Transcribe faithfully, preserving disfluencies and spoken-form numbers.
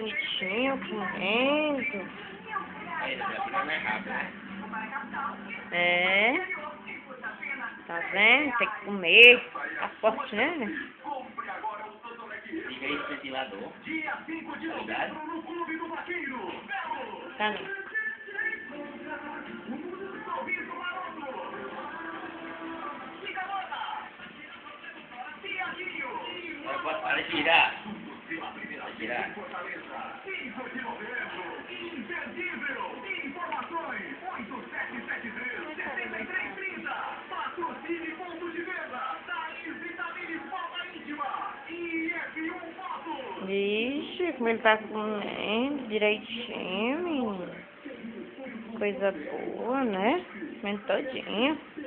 bonitinho, comendo. É. Tá vendo? Tem que comer. Tá forte, né? Liga esse ventilador. Tá ligado? Tá não. Agora para girar. Para girar. Vixe, como ele tá comendo direitinho, menino. Coisa boa, né? Comendo todinho.